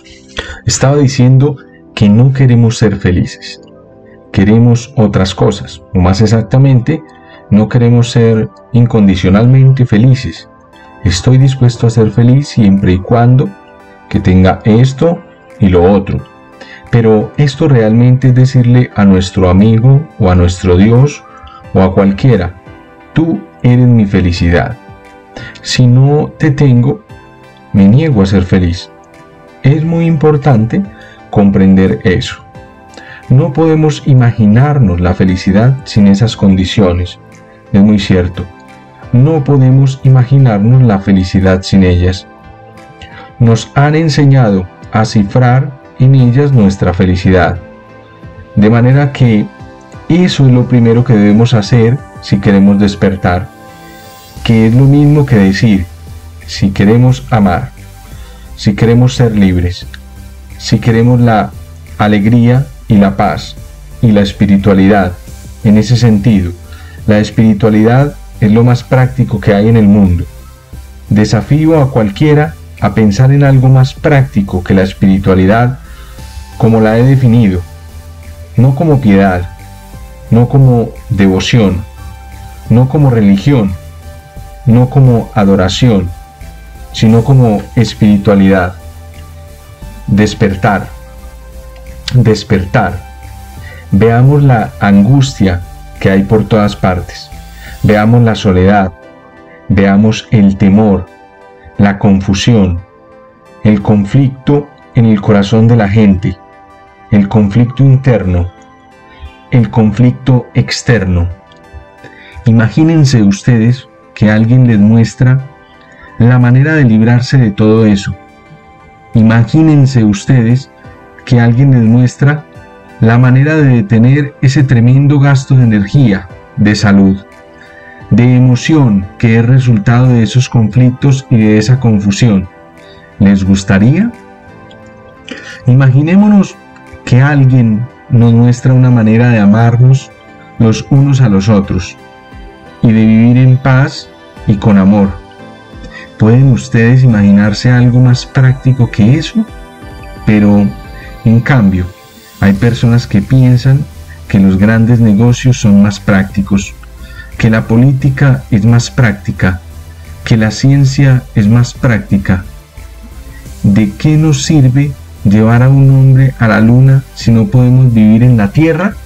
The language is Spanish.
Estaba diciendo que no queremos ser felices, queremos otras cosas, o más exactamente, no queremos ser incondicionalmente felices. Estoy dispuesto a ser feliz siempre y cuando que tenga esto y lo otro. Pero esto realmente es decirle a nuestro amigo o a nuestro Dios o a cualquiera: tú eres mi felicidad. Si no te tengo, me niego a ser feliz. Es muy importante comprender eso. No podemos imaginarnos la felicidad sin esas condiciones. Es muy cierto. No podemos imaginarnos la felicidad sin ellas. Nos han enseñado a cifrar en ellas nuestra felicidad. De manera que eso es lo primero que debemos hacer si queremos despertar. Que es lo mismo que decir, si queremos amar, si queremos ser libres, si queremos la alegría y la paz y la espiritualidad. En ese sentido, la espiritualidad es lo más práctico que hay en el mundo. Desafío a cualquiera a pensar en algo más práctico que la espiritualidad como la he definido, no como piedad, no como devoción, no como religión, no como adoración, sino como espiritualidad. Despertar. Despertar. Veamos la angustia que hay por todas partes. Veamos la soledad. Veamos el temor, la confusión, el conflicto en el corazón de la gente, el conflicto interno, el conflicto externo. Imagínense ustedes que alguien les muestra la manera de librarse de todo eso. Imagínense ustedes que alguien les muestra la manera de detener ese tremendo gasto de energía, de salud, de emoción que es resultado de esos conflictos y de esa confusión. ¿Les gustaría? Imaginémonos que alguien nos muestra una manera de amarnos los unos a los otros y de vivir en paz y con amor. ¿Pueden ustedes imaginarse algo más práctico que eso? Pero, en cambio, hay personas que piensan que los grandes negocios son más prácticos, que la política es más práctica, que la ciencia es más práctica. ¿De qué nos sirve llevar a un hombre a la luna si no podemos vivir en la Tierra?